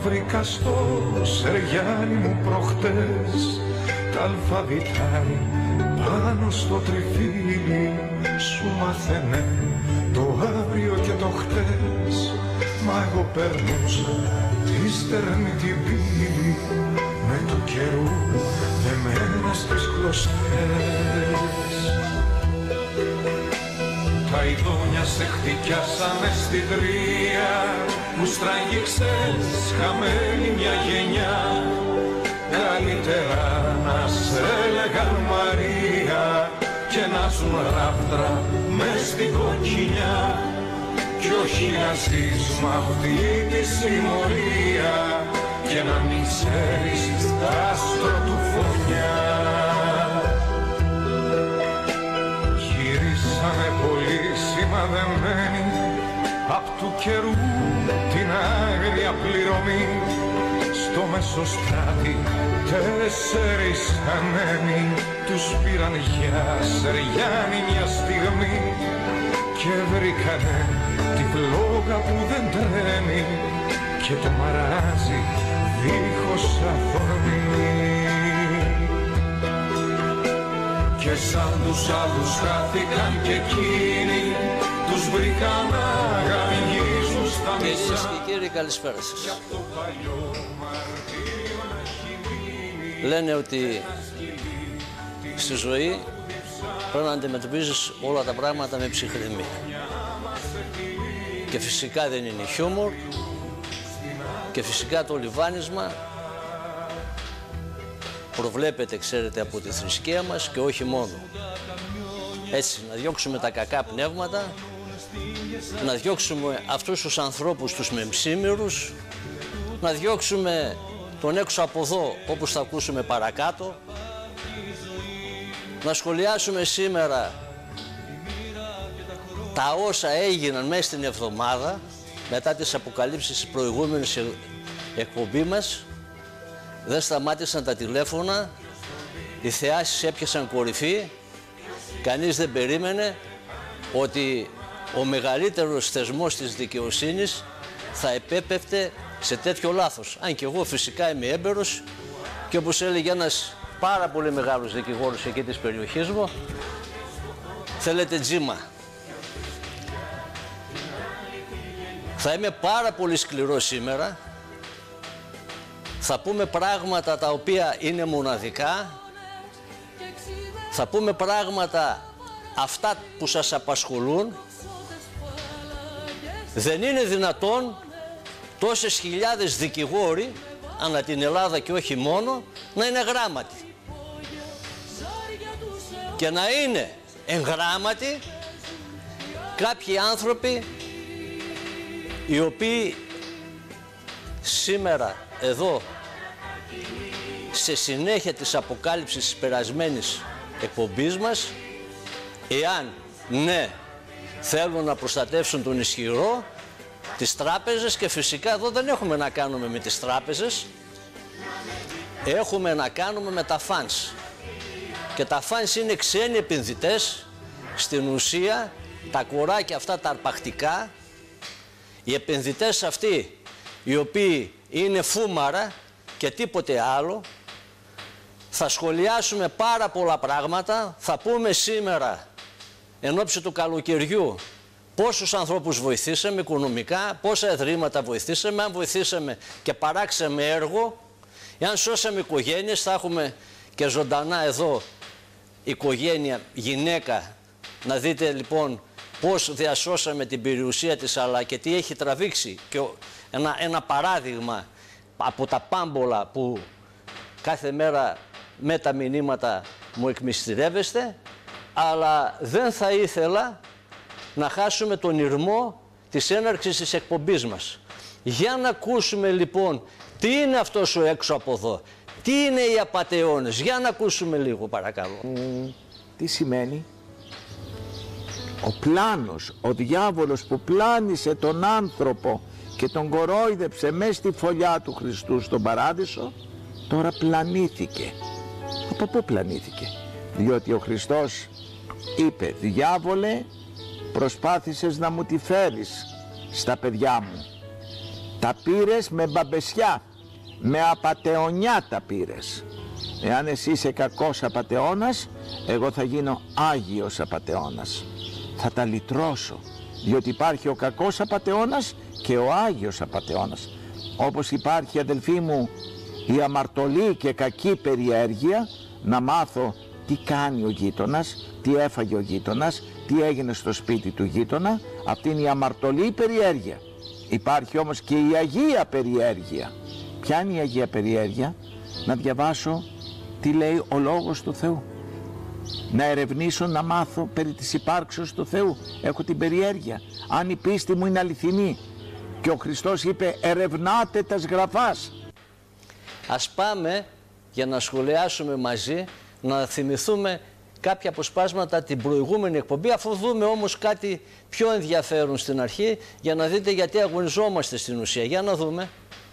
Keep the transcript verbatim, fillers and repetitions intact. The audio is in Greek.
βρήκα στο Σεριάνι μου προχτές, τ' αλφαβητάρι πάνω στο τριφύλι σου μάθαινε το αύριο και το χτες. Μα εγώ περνούσα τη στερνή την πύλη με το καιρού δεμένα στις κλωστές. Τα ειδόνια σε χτυπιάσανε στη τρία που στραγγίξες χαμένη μια γενιά. Καλύτερα να σε έλεγαν Μαρία και να ζουν ράφτρα μες στην κοκκινιά, κι όχι να ζεις μ' αυτή τη συμμορία και να μην ξέρεις τ' άστρο του φωτιά. Γυρίσανε πολύ σημαδεμένοι απ' του καιρού την άγρια πληρωμή. Στο Μεσοστράτη τέσσερις ανέμοι τους πήραν για Σεριάνι μια στιγμή και βρήκανε τη φλόγα που δεν τρέμει και το μαράζι δίχως αφορμή. Και σαν τους άλλους χάθηκαν και εκείνοι τους βρήκαν να γαμιγίζουν στα μισά. Κυρίες και κύριοι, καλησπέρα σας. Λένε ότι στη ζωή πρέπει να αντιμετωπίζεις όλα τα πράγματα με ψυχραιμία. Και φυσικά δεν είναι χιούμορ και φυσικά το λιβάνισμα προβλέπεται, ξέρετε, από τη θρησκεία μας και όχι μόνο. Έτσι, να διώξουμε τα κακά πνεύματα, να διώξουμε αυτούς τους ανθρώπους τους μεμψίμηρους, να διώξουμε τον έξω από εδώ, όπως θα ακούσουμε παρακάτω, να σχολιάσουμε σήμερα τα όσα έγιναν μέσα στην εβδομάδα μετά τις αποκαλύψεις της προηγούμενης εκπομπή μας. Δεν σταμάτησαν τα τηλέφωνα, οι θεάσεις έπιασαν κορυφή, κανείς δεν περίμενε ότι ο μεγαλύτερος θεσμός της δικαιοσύνης θα επέπεφτε σε τέτοιο λάθος. Αν και εγώ φυσικά είμαι έμπειρος και όπως έλεγε ένας πάρα πολύ μεγάλος δικηγόρος εκεί της περιοχής μου, θέλετε τζίμα. Θα είμαι πάρα πολύ σκληρός σήμερα, θα πούμε πράγματα τα οποία είναι μοναδικά, θα πούμε πράγματα αυτά που σας απασχολούν. Δεν είναι δυνατόν τόσες χιλιάδες δικηγόροι ανά την Ελλάδα και όχι μόνο να είναι γράμματοι και να είναι εγγράμματοι κάποιοι άνθρωποι οι οποίοι σήμερα εδώ σε συνέχεια της αποκάλυψης της περασμένης εκπομπής μας, εάν ναι θέλουν να προστατεύσουν τον ισχυρό, τις τράπεζες, και φυσικά εδώ δεν έχουμε να κάνουμε με τις τράπεζες, έχουμε να κάνουμε με τα funds. Και τα funds είναι ξένοι επενδυτές, στην ουσία τα κοράκια αυτά τα αρπακτικά, οι επενδυτές αυτοί οι οποίοι είναι φούμαρα και τίποτε άλλο. Θα σχολιάσουμε πάρα πολλά πράγματα, θα πούμε σήμερα εν ώψη του καλοκαιριού πόσους ανθρώπους βοηθήσαμε οικονομικά, πόσα ιδρύματα βοηθήσαμε, αν βοηθήσαμε και παράξαμε έργο, εάν σώσαμε οικογένειες. Θα έχουμε και ζωντανά εδώ οικογένεια, γυναίκα, να δείτε λοιπόν πώς διασώσαμε την περιουσία της, αλλά και τι έχει τραβήξει. Και ένα, ένα παράδειγμα από τα πάμπολα που κάθε μέρα με τα μηνύματα μου εκμυστηρεύεστε, αλλά δεν θα ήθελα να χάσουμε τον ηρμό της έναρξης της εκπομπής μας. Για να ακούσουμε λοιπόν τι είναι αυτός ο έξω από εδώ, τι είναι οι απατεώνες. Για να ακούσουμε λίγο παρακαλώ. Mm, τι σημαίνει? Ο πλάνος, ο διάβολος που πλάνησε τον άνθρωπο και τον κορόιδεψε μέσα στη φωλιά του Χριστού στον Παράδεισο, τώρα πλανήθηκε. Από πού πλανήθηκε? Διότι ο Χριστός είπε, διάβολε, προσπάθησες να μου τη φέρεις στα παιδιά μου. Τα πήρες με μπαμπεσιά, με απατεωνιά τα πήρες. Εάν εσύ είσαι κακός απατεώνας, εγώ θα γίνω Άγιος απατεώνας. Θα τα λυτρώσω, διότι υπάρχει ο κακός απατεώνας και ο Άγιος απατεώνας. Όπως υπάρχει, αδελφοί μου, η αμαρτωλή και κακή περιέργεια, να μάθω τι κάνει ο γείτονας, τι έφαγε ο γείτονας, τι έγινε στο σπίτι του γείτονα. Αυτή είναι η αμαρτωλή περιέργεια. Υπάρχει όμως και η Αγία περιέργεια. Ποια είναι η Αγία περιέργεια? Να διαβάσω τι λέει ο Λόγος του Θεού, να ερευνήσω, να μάθω περί της υπάρξεως του Θεού. Έχω την περιέργεια, αν η πίστη μου είναι αληθινή. Και ο Χριστός είπε, ερευνάτε τας γραφάς. Ας πάμε για να σχολιάσουμε μαζί, να θυμηθούμε κάποια αποσπάσματα την προηγούμενη εκπομπή, αφού δούμε όμως κάτι πιο ενδιαφέρον στην αρχή, για να δείτε γιατί αγωνιζόμαστε στην ουσία. Για να δούμε.